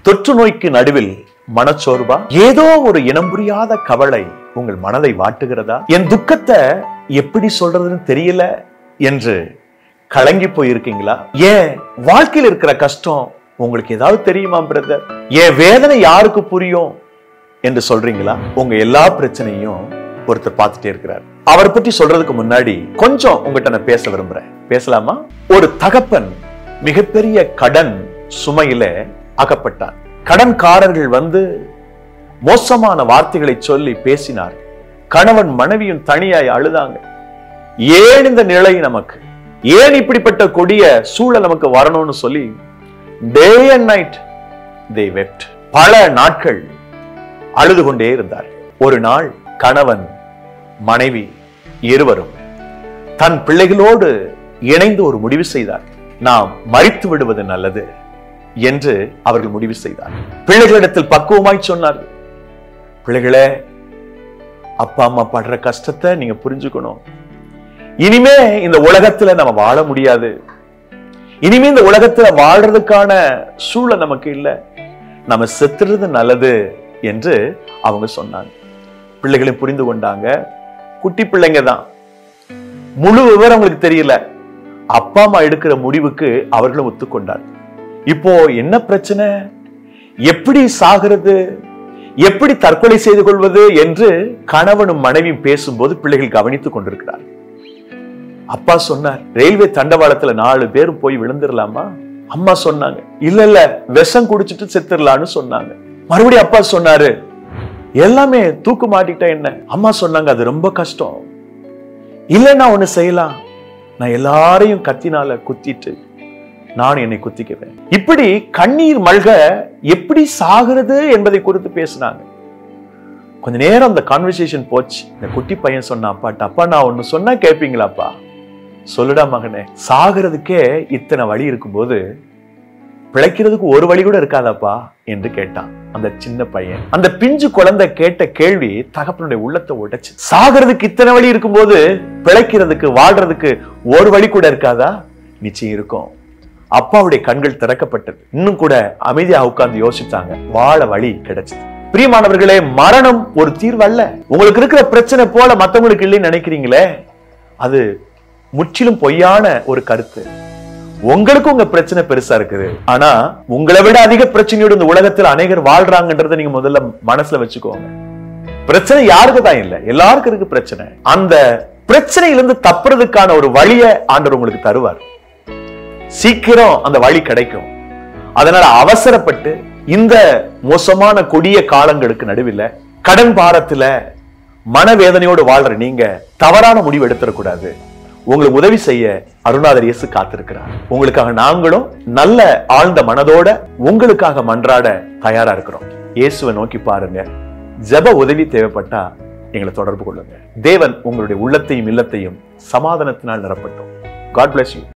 தொற்று நோய்க்கு நடுவில் மனச்சோர்வா? ஏதோ ஒரு இனம் புரியாத கவலை உங்கள் மனதை வாட்டுகிறதா? என் துக்கத்தை எப்படி சொல்றதுன்னு தெரியல என்று கலங்கி போயிருக்கீங்களா? ஏன் வாழ்க்கையில் இருக்கிற கஷ்டம் உங்களுக்கு ஏதாவது தெரியுமா பிரதர்? என் வேதனை யாருக்கு புரியும் என்று சொல்றீங்களா? உங்க எல்லா பிரச்சனையும் ஒருத்தர் பார்த்துட்டே இருக்கிறார். அவரை பற்றி சொல்றதுக்கு முன்னாடி கொஞ்சம் உங்ககிட்ட நான் பேச விரும்புறேன். பேசலாமா? ஒரு தகப்பன் மிகப்பெரிய கடன் சுமையில அகப்பட்டார். கடன்காரர்கள் வந்து மோசமான வார்த்தைகளை சொல்லி பேசினார். கணவன் மனைவியும் தனியாய் அழுதாங்க. ஏன் இந்த நிலை நமக்கு? ஏன் இப்படிப்பட்ட கொடிய சூழல் நமக்கு வரணும்னு சொல்லி day and night they wept. பல நாட்கள் அழுது கொண்டே இருந்தார். ஒரு நாள் கணவன் மனைவி இருவரும் தன் பிள்ளைகளோடு இணைந்து ஒரு முடிவு செய்தார். நாம் மரித்து விடுவது நல்லது என்று அவர்கள் முடிவு செய்தார். பிள்ளைகளிடத்தில் பக்குவமாய் சொன்னார், பிள்ளைகளே, அப்பா அம்மா படுற கஷ்டத்தை நீங்க புரிஞ்சுக்கணும். இனிமே இந்த உலகத்துல நம்ம வாழ முடியாது. இனிமே இந்த உலகத்துல வாழ்றதுக்கான சூழல் நமக்கு இல்லை. நம்ம செத்துறது நல்லது என்று அவங்க சொன்னாங்க. பிள்ளைகளை புரிந்து கொண்டாங்க. குட்டி பிள்ளைங்க தான், முழு விவரம் அவங்களுக்கு தெரியல. அப்பா அம்மா எடுக்கிற முடிவுக்கு அவர்களும் ஒத்துக்கொண்டார். இப்போ என்ன பிரச்சனை? எப்படி சாகிறது? எப்படி தற்கொலை செய்து கொள்வது என்று கணவனும் மனைவியும் பேசும்போது பிள்ளைகள் கவனித்துக் கொண்டிருக்கிறார். அப்பா சொன்னார், ரயில்வே தண்டவாளத்துல 4 பேர் போய் விழுந்துடலாமா? அம்மா சொன்னாங்க, இல்ல இல்ல, விஷம் குடிச்சிட்டு செத்துடலான்னு சொன்னாங்க. மறுபடியும் அப்பா சொன்னாரு, எல்லாமே தூக்கு மாட்டிக்கிட்டா என்ன? அம்மா சொன்னாங்க, அது ரொம்ப கஷ்டம். இல்லைன்னா ஒண்ணு செய்யலாம், நான் எல்லாரையும் கத்தினால குத்திட்டு நான் என்னை குத்திக்குவேன். இப்படி கண்ணீர் மல்க எப்படி சாகிறது என்பதை குறித்து பேசினாங்க. கொஞ்ச நேரம் அந்த கான்வர்சேஷன் போச்சு. இந்த குட்டி பையன் சொன்னா, அப்பாட்ட, அப்பா நான் ஒண்ணு சொன்னா கேட்பீங்களாப்பா? சொல்லுடா மகனே, சாகிறதுக்கே இத்தனை வழி இருக்கும்போது பிழைக்கிறதுக்கு ஒரு வழி கூட இருக்காதாப்பா என்று கேட்டான் அந்த சின்ன பையன். அந்த பிஞ்சு குழந்தை கேட்ட கேள்வி தகப்பனுடைய உள்ளத்தை உடைச்சு. சாகிறதுக்கு இத்தனை வழி இருக்கும்போது பிழைக்கிறதுக்கு வாழ்றதுக்கு ஒரு வழி கூட இருக்காதா? நிச்சயம் இருக்கும். அப்பாவுடைய கண்கள் திறக்கப்பட்டது. இன்னும் கூட அமைதியா உட்கார்ந்து யோசித்தாங்க. வாழ வழி கிடைச்சது. பிரியமானவர்களே, மரணம் ஒரு தீர்வு அல்ல. உங்களுக்கு இருக்கிற பிரச்சனை போல மத்தவங்களுக்கு இல்லைன்னு நினைக்கிறீங்களே, அது முற்றிலும் பொய்யான ஒரு கருத்து. உங்களுக்கு உங்க பிரச்சனை பெருசா இருக்குது. ஆனா உங்களை விட அதிக பிரச்சனையோடு இந்த உலகத்தில் அநேகர் வாழ்றாங்கன்றதை நீங்க முதல்ல மனசுல வச்சுக்கோங்க. பிரச்சனை யாருக்கு தான் இல்ல, எல்லாருக்கும் இருக்கு பிரச்சனை. அந்த பிரச்சனையிலிருந்து தப்புறதுக்கான ஒரு வழியை ஆண்டவர் உங்களுக்கு தருவார். சீக்கிரம் அந்த வழி கிடைக்கும். அதனால அவசரப்பட்டு இந்த மோசமான கொடிய காலங்களுக்கு நடுவில் கடன் பாரத்துல மனவேதனையோடு வாழ்ற நீங்க தவறான முடிவு எடுத்துடக்கூடாது. உங்களுக்கு உதவி செய்ய அருணாதர் இயேசு காத்திருக்கிறார். உங்களுக்காக நாங்களும் நல்ல ஆழ்ந்த மனதோட உங்களுக்காக மன்றாட தயாரா இருக்கிறோம். இயேசுவை நோக்கி பாருங்க. ஜெப உதவி தேவைப்பட்டா எங்களை தொடர்பு கொள்ளுங்க. தேவன் உங்களுடைய உள்ளத்தையும் இல்லத்தையும் சமாதானத்தினால் நிரப்பட்டும். God bless you.